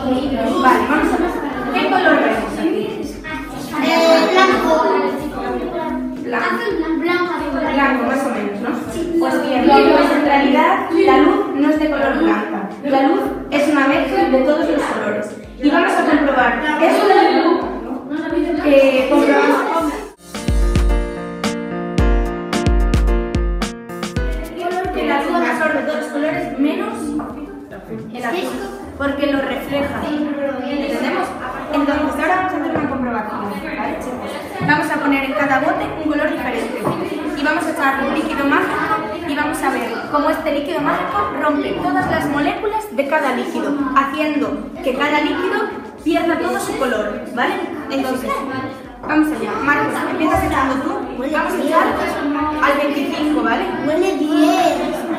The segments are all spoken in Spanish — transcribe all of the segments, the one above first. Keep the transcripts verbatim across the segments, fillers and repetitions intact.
Vale, vamos a ver. ¿Qué color vemos aquí? Eh, blanco. Blanco. Blanco. Blanco, más o menos, ¿no? Pues bien, pues en realidad la luz no es de color blanca. La luz es una mezcla de todos los colores. Y vamos a comprobar eso que comprobamos. Que la luz absorbe todos los colores menos el azul, porque lo refleja. ¿Entendemos? Entonces ahora vamos a hacer una comprobación, ¿vale, chicos? Vamos a poner en cada bote un color diferente y vamos a echar un líquido mágico y vamos a ver cómo este líquido mágico rompe todas las moléculas de cada líquido, haciendo que cada líquido pierda todo su color, ¿vale? Entonces, vamos allá. Marcos, empiezas echando tú. Vamos a echar al veinticinco, ¿vale? Huele bien.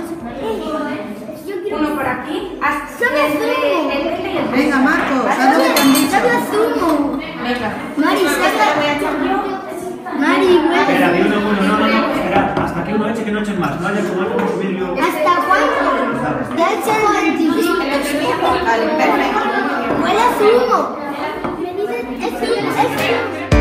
Uno por aquí. Desde el veinte y el Venga, Marcos, haz lo que te han dicho. Sabe zumo. Venga. Mari, Esta la voy a echar yo. Mari, Espera, huele. di uno, uno, no, no, no, espera, hasta que uno eche que no echen más, no haya como algo que subir yo. ¿Hasta cuándo? Ya eché el veinticinco. El veinticinco. Vale, perfecto. Huele a zumo. Es zumo, es zumo.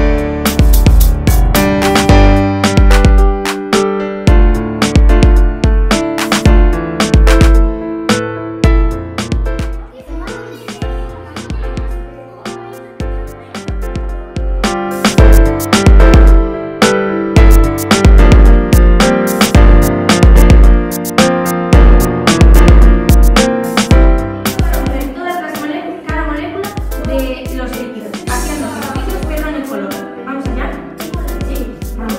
Todas las moléculas, cada molécula de los líquidos, haciendo que los líquidos pierdan el color. ¿Vamos allá? Sí. Vamos.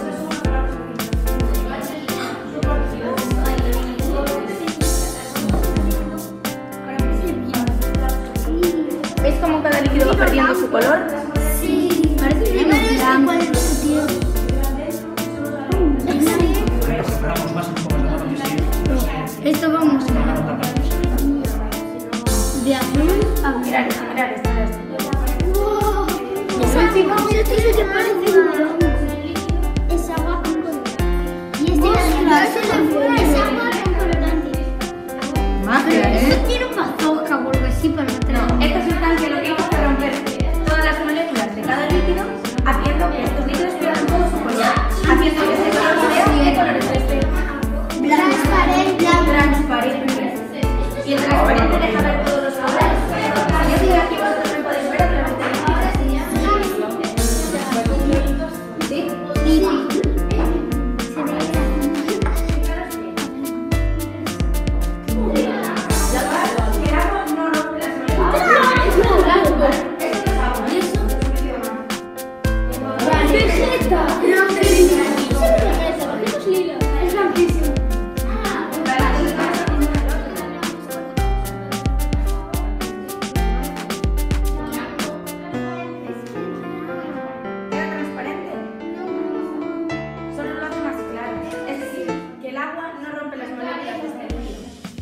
¿Veis cómo cada líquido va perdiendo su color? Sí. Parece que blanco. Venga, separamos más un poco de mano que sí, no sé. Esto vamos de azul a Mirar esto, mirar esto, mirar esto. wow. Es último, mira, esto es que parece un es agua con color. Y este es agua con colorante. Magia, Eso ¿eh? tiene un bazooka o algo así para No, meter. esta sustancia lo que hace es romper todas las moléculas de cada líquido, haciendo que estos líquidos pierdan todo su color, haciendo que este color sea, ¿qué color es este? Transparente. Transparente. Y el transparente deja ver todos los colores. Yo estoy aquí, vosotros me podéis ver, pero ¿sí? Sí. El agua no rompe las moléculas. Esto es agua. Vegeta. Es blanquísimo. Vale, entonces vamos a ¿Queda transparente? Solo lo hace más claro. Es decir, que el agua no rompe las moléculas de este líquido.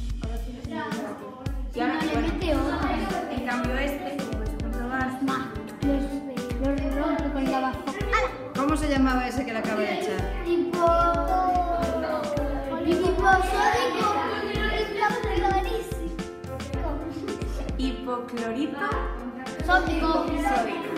Y ahora, No le bueno, mete hoja. en cambio este, como podéis comprobar, Los, los rompe con la bazooka. ¿Cómo se llamaba ese que le acaba de echar? Tipo. Tipo sódico. hipoclorito Sódico. sódico.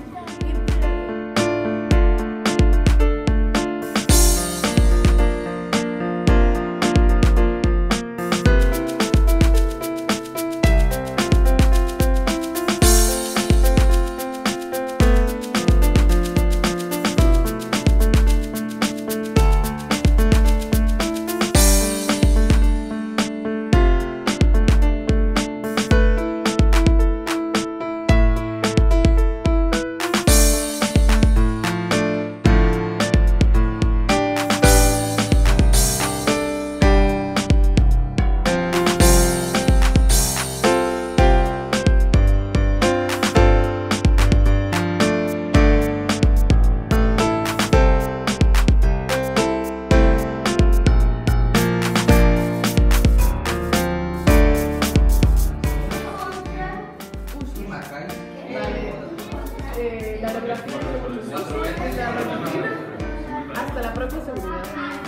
Hasta la propia seguridad.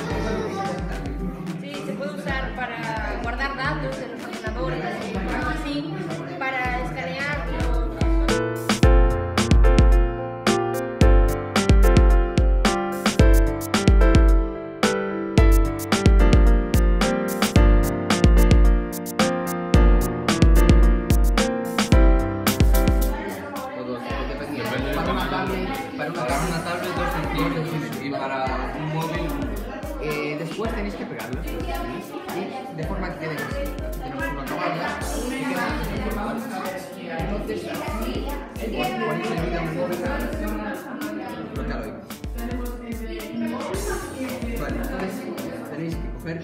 Sí, se puede usar para guardar datos de los ordenadores, así, para escanear Después tenéis que pegarlos de forma que queden así. Tenemos una caballa y quedan en forma de entonces así, cuando ponéis el vídeo en el móvil, no te lo digo. Vale, entonces tenéis que coger,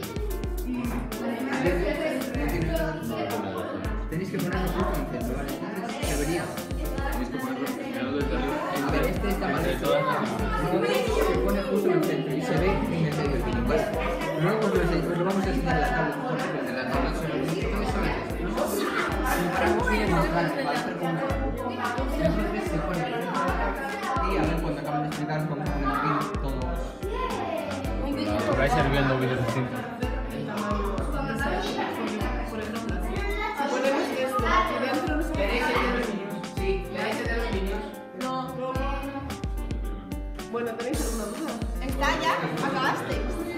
tenéis que ponerlo justo en el centro, ¿vale? Entonces debería, tenéis que ponerlo en el este está mal hecho, entonces se pone justo en el centro y se ve en el medio del vídeo, ¿vale? Luego os lo, os lo vamos a enseñar en la tabla, porque la tabla solo es nosotros preparamos bien más grande para hacer como entonces se pone en el centro y a ver cuando acaban de explicar vamos a poner aquí todos. Por ahí se viendo vídeos distintos. Sí, le dais de los niños. No. Bueno, ¿tenéis alguna duda? Está ya, acabaste.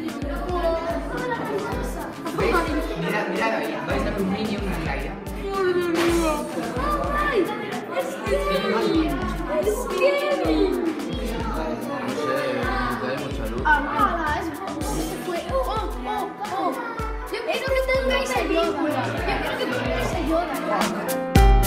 ¿Veis? Mirad, mirad ahí, vais a ver un niño y una Laia. ¡Ay! ¡Es Kenny! ¡Es Kenny! No sé, hay mucha luz. ¡Ah, se fue! ¡Oh, oh, oh! Yo quiero que tengáis a Yoda. Yo quiero que tengáis a Yoda.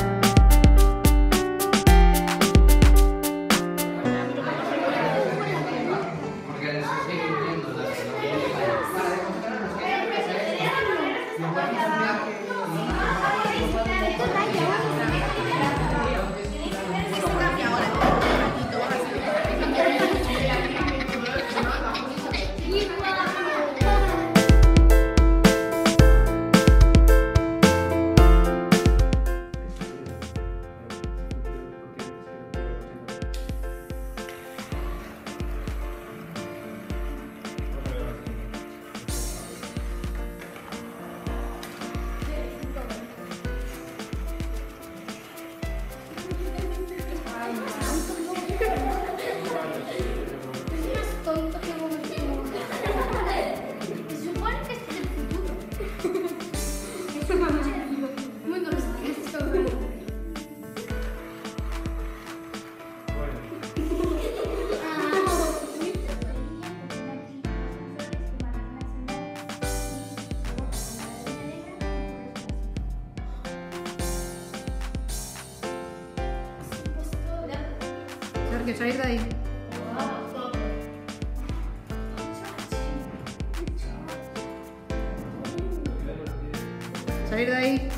Porque les estoy viendo para demostraros que hay que hacer esto. Lo podemos enseñar que Tonto que vos me se supone que este es el futuro. Bueno, esto Sergio, salir de ahí. Salir de ahí.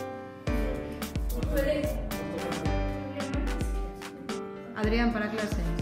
Adrián, para clase.